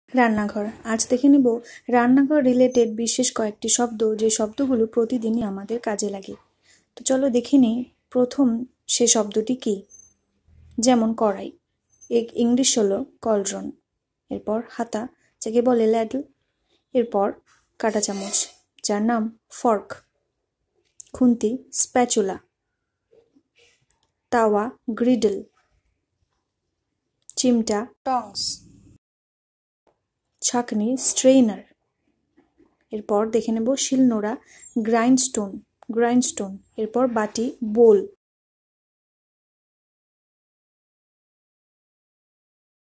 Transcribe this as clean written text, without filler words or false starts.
রান্নাঘর। আজ দেখে নেব রান্নাঘর রিলেটেড বিশেষ কয়েকটি শব্দ, যে শব্দগুলো প্রতিদিনই আমাদের কাজে লাগে। তো চলো দেখে নিই প্রথম সে শব্দটি কি। যেমন কড়াই, ইংলিশ হলো কলড্রন। এরপর হাতা, যাকে বলে ল্যাডল। এরপর কাঁটা চামচ, যার নাম ফর্ক। খুন্তি স্প্যাচুলা। তাওয়া গ্রিডল। চিমটা টংস। ছাঁকনি স্ট্রেইনার। এরপর দেখে নেব শিলনোড়া গ্রাইন্ডস্টোন। এরপর বাটি বোল।